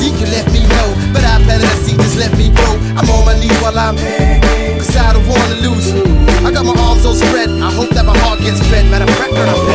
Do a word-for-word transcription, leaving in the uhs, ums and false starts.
you can let me know. But I've had enough, see, just let me go. I'm on my knees while I'm, cause I don't wanna lose you. I got my arms all spread, I hope that my heart gets fed. Matter of fact, girl, I'm